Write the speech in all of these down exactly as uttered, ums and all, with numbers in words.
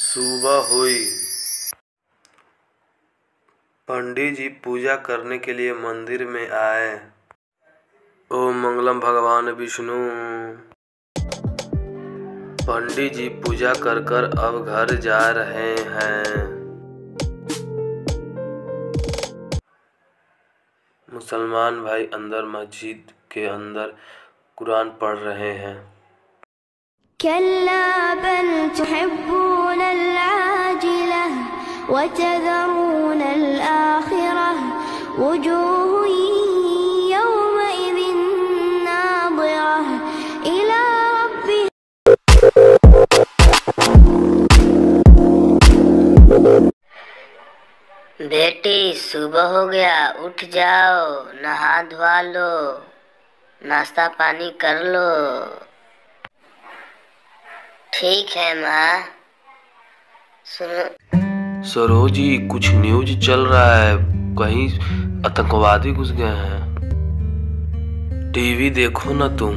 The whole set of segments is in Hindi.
सुबह हुई। पंडित जी पूजा करने के लिए मंदिर में आए। ओम मंगलम भगवान विष्णु। पंडित जी पूजा कर कर अब घर जा रहे हैं। मुसलमान भाई अंदर मस्जिद के अंदर कुरान पढ़ रहे हैं। कल्ला बल तुहिब्बूनल आजिलह व तज़रूनल आखिरह वजूहुन यौमइज़िन नाज़िरह इला रब्बिहा। बेटी सुबह हो गया, उठ जाओ, नहा धोआ लो, नाश्ता पानी कर लो। ठीक है माँ। सुनो सरोजी, कुछ न्यूज चल रहा है, कहीं आतंकवादी घुस गए हैं। टीवी देखो ना तुम।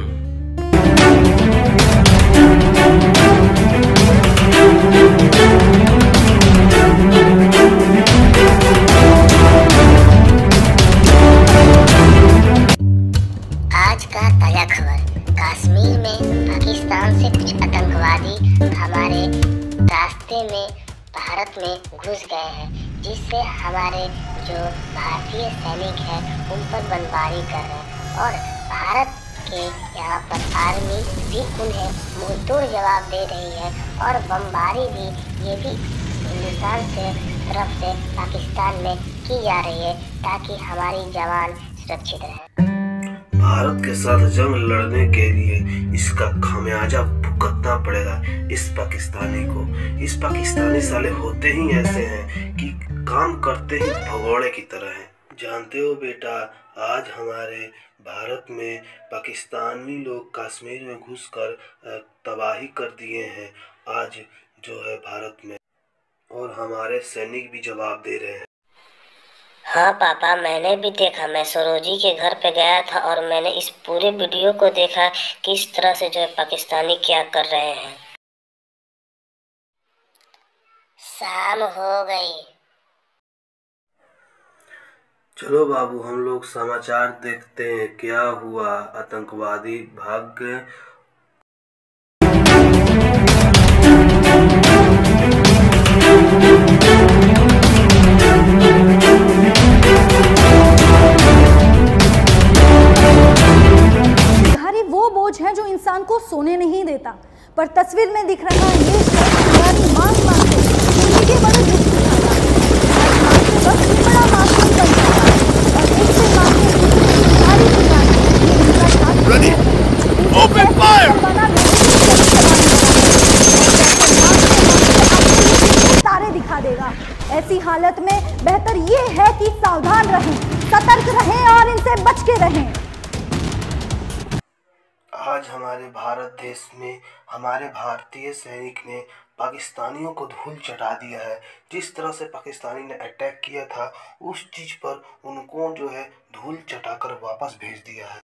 आज का ताजा खबर, कश्मीर में पाकिस्तान से कुछ आतंकवादी हमारे रास्ते में भारत में घुस गए हैं, जिससे हमारे जो भारतीय सैनिक हैं उन पर बमबारी कर रहे हैं और भारत के यहाँ पर आर्मी भी उन्हें मुंहतोड़ जवाब दे रही है और बमबारी भी ये भी हिंदुस्तान से तरफ से पाकिस्तान में की जा रही है ताकि हमारी जवान सुरक्षित रहे। भारत के साथ जंग लड़ने के लिए इसका खामियाजा भुगतना पड़ेगा इस पाकिस्तानी को। इस पाकिस्तानी साले होते ही ऐसे हैं कि काम करते ही भगोड़े की तरह हैं। जानते हो बेटा, आज हमारे भारत में पाकिस्तानी लोग कश्मीर में घुसकर तबाही कर दिए हैं आज जो है भारत में, और हमारे सैनिक भी जवाब दे रहे हैं। हाँ पापा, मैंने भी देखा। मैं सरोजी के घर पे गया था और मैंने इस पूरे वीडियो को देखा कि इस तरह से जो है पाकिस्तानी क्या कर रहे हैं। शाम हो गई। चलो बाबू, हम लोग समाचार देखते हैं क्या हुआ। आतंकवादी भाग गए। वो बोझ है जो इंसान को सोने नहीं देता, पर तस्वीर में दिख रहा है ये शख्स मांग मांगते जिंदगी बड़े दुख बस बड़ा मासूम बन जाता है और एक से मांगने की सारी दुकान ये साथ ओपन फायर तारे दिखा देगा। ऐसी हालत में बेहतर ये है कि सावधान रहें, सतर्क रहें और इनसे बच के रहें। आज हमारे भारत देश में हमारे भारतीय सैनिक ने पाकिस्तानियों को धूल चटा दिया है। जिस तरह से पाकिस्तानी ने अटैक किया था उस चीज पर उनको जो है धूल चटाकर वापस भेज दिया है।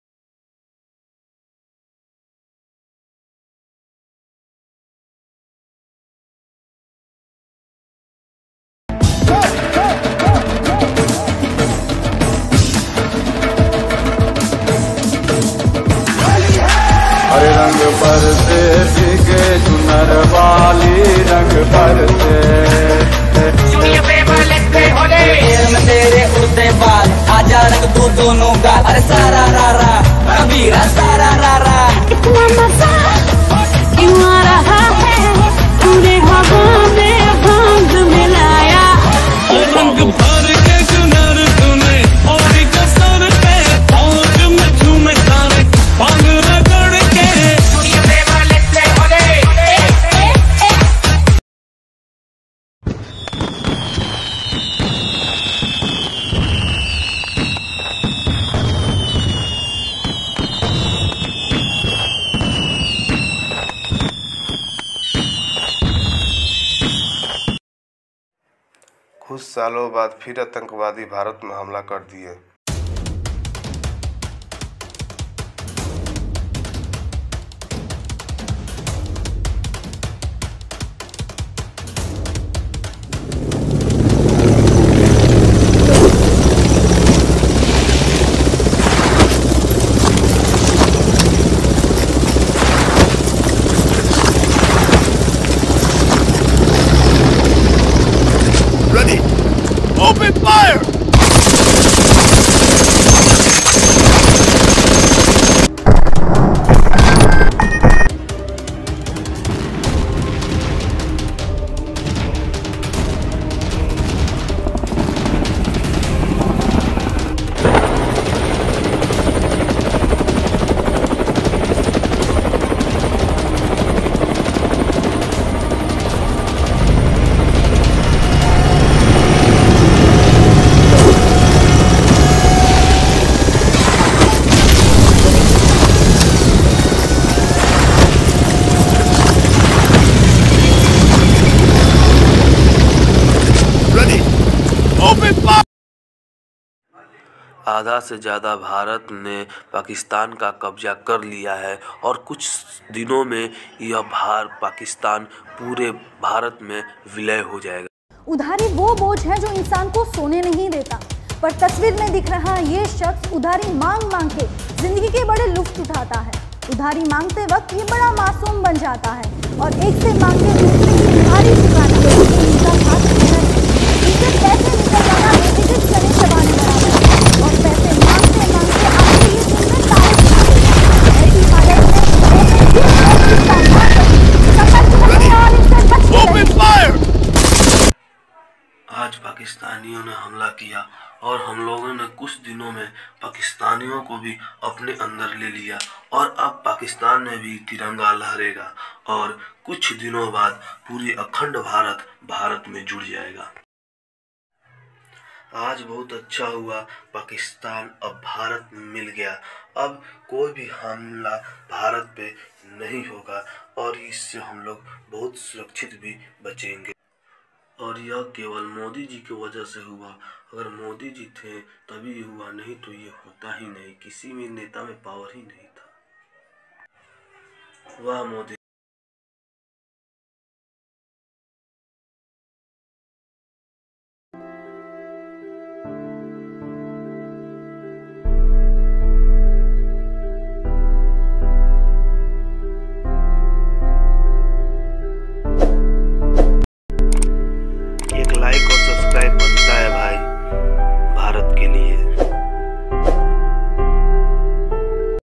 हरे रंग पर से भीगे चुनर वाली रंग पर से तेरे उड़ते बाल आजा रंग दो दोनों का। अरे सारा रारा कबीरा सारा रारा इतना मजा क्यों आ रहा है, पूरे हवा में भांग मिलाया। रंग भर के चुनर तूने और कसर पे और मैं झूमे सारे भांग रगड़ के। कुछ सालों बाद फिर आतंकवादी भारत में हमला कर दिए। आधा से ज़्यादा भारत ने पाकिस्तान का कब्जा कर लिया है और कुछ दिनों में यह भार पाकिस्तान पूरे भारत में विलय हो जाएगा। उधारी वो बोझ है जो इंसान को सोने नहीं देता, पर तस्वीर में दिख रहा ये शख्स उधारी मांग मांग के जिंदगी के बड़े लुत्फ उठाता है। उधारी मांगते वक्त ये बड़ा मासूम बन जाता है और एक से मांग के दूसरे की उधारी चुकाना इनका खास मेहनत है। इनसे पैसे निकल जाना बेहिचक चने चबाने बराबर है और पैसे मांगते मांगते आखिर ये दिन में तारे चुका देता है। ऐसी हालत में जिस व्यक्ति का ना सफर करने और इनसे बचने आज पाकिस्तानियों ने हमला किया और हम लोगों ने कुछ दिनों में पाकिस्तानियों को भी अपने अंदर ले लिया और अब पाकिस्तान में भी तिरंगा लहरेगा और कुछ दिनों बाद पूरी अखंड भारत भारत में जुड़ जाएगा। आज बहुत अच्छा हुआ, पाकिस्तान अब भारत में मिल गया। अब कोई भी हमला भारत पे नहीं होगा और इससे हम लोग बहुत सुरक्षित भी बचेंगे। और यह केवल मोदी जी की वजह से हुआ। अगर मोदी जी थे तभी हुआ, नहीं तो ये होता ही नहीं। किसी भी नेता में पावर ही नहीं था। वाह मोदी।